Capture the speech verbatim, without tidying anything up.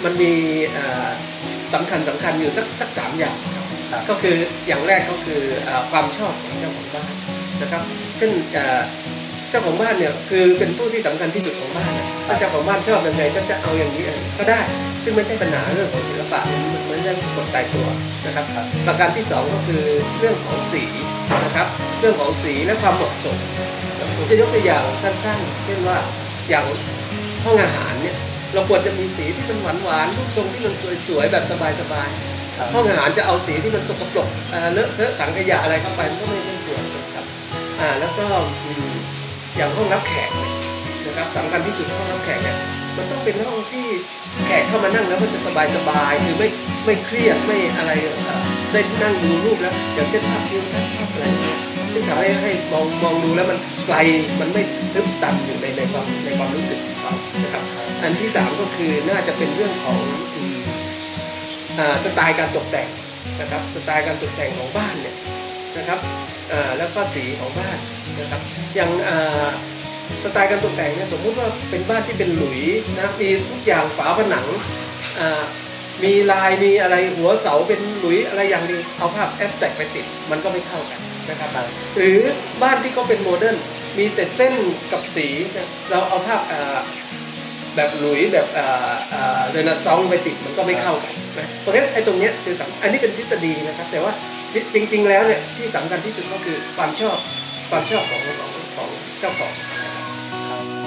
มันมีสำคัญสำคัญอยู่สักสักสามอย่างก็คืออย่างแรกก็คือความชอบของเจ้าของบ้านนะครับซึ่งเจ้าของบ้านเนี่ยคือเป็นผู้ที่สำคัญที่สุดของบ้านถ้าเจ้าของบ้านชอบยังไงก็จะเอาอย่างนี้ก็ได้ซึ่งไม่ใช่ปัญหาเรื่องของศิลปะเหมือนเรื่องกฎตายตัวนะครับประการที่สองก็คือเรื่องของสีนะครับเรื่องของสีและความเหมาะสมผมจะยกตัวอย่างสั้นๆเช่นว่าอย่างห้องอาหารเนี่ยเราควรจะมีสีที่มันหวานๆรูปทรงที่มันสวยๆแบบสบายๆห้องอาหารจะเอาสีที่มันสกปรกเลอะเทอะถังขยะอะไรเข้าไปมันก็ไม่ไม่ควรครับอ่าแล้วก็อย่างห้องรับแขกนะครับสำคัญที่สุดห้องรับแขกเนี่ยมันต้องเป็นห้องที่แขกเข้ามานั่งแล้วก็จะสบายๆคือไม่ไม่เครียดไม่อะไรได้นั่งดูรูปแล้วอย่างเช่นภาพทิวทัศน์ภาพอะไรซึ่งทำให้ให้มองมองดูแล้วมันไกลมันไม่ทึบตันอยู่ในในความในความรู้สึกของเรานะครับอันที่สามก็คือน่าจะเป็นเรื่องของสไตล์การตกแต่งนะครับสไตล์การตกแต่งของบ้านเนี่ยนะครับแล้วก็สีของบ้านนะครับอย่างสไตล์การตกแต่งเนี่ยสมมุติว่าเป็นบ้านที่เป็นหลุยนะมีทุกอย่างฝาผนังมีลายมีอะไรหัวเสาเป็นหลุยอะไรอย่างนี้เอาภาพแอสแท็กไปติดมันก็ไม่เข้ากันนะครับหรือบ้านที่ก็เป็นโมเดิร์นมีแต่เส้นกับสีเราเอาภาพแบบหลุยแบบเรเนซองส์ไปติดมันก็ไม่เข้ากันนะเพราะฉะนั้นไอ้ตรงเนี้ยคืออันนี้เป็นทฤษฎีนะครับแต่ว่าจริงๆแล้วเนี่ยที่สำคัญที่สุดก็คือความชอบความชอบของของของเจ้าของ